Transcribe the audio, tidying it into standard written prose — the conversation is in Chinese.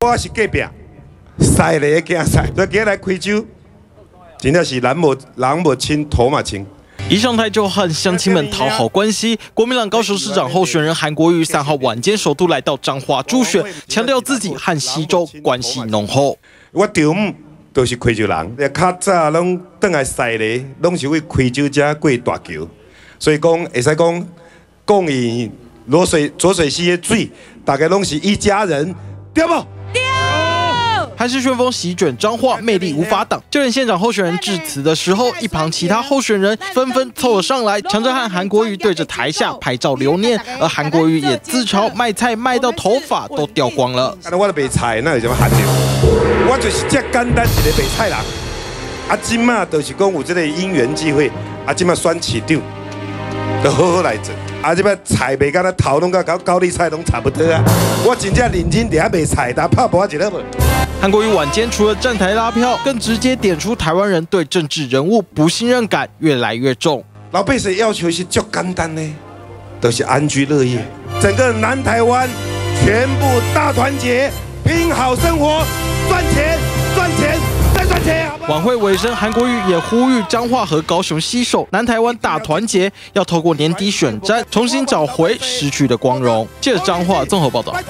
我是隔壁赛雷竞赛，所以今日来开酒，真的是人无亲，头嘛亲。 一上台就和乡亲们讨好关系。国民党高雄市长候选人韩国瑜3号晚间首度来到彰化助选，强调自己和西周关系浓厚。 我丈母都是开酒人，较早拢倒来赛咧，拢是为开酒才过大桥，所以讲会使讲以浊水溪的水，大家拢是一家人，对不？ 韩式旋风席卷彰化，魅力无法挡。就连县长候选人致辞的时候，一旁其他候选人纷纷凑了上来，抢着和韩国瑜对着台下拍照留念。而韩国瑜也自嘲卖菜卖到头发都掉光了。 我咧卖菜，那有什么含着？我就是这简单一个卖菜人。今嘛就是讲有这个因缘际会，今嘛选市长，就好好来做。这摆菜卖到头拢甲高丽菜拢差不多啊！我真正认真伫遐卖菜，但拍博一个无。 韩国瑜晚间除了站台拉票，更直接点出台湾人对政治人物不信任感越来越重。 老百姓要求是足简单的，都是安居乐业。整个南台湾全部大团结，拼好生活，赚钱，赚钱，再赚钱。 晚会尾声，韩国瑜也呼吁彰化和高雄携手，南台湾大团结，要透过年底选战重新找回失去的光荣。记者彰化综合报道。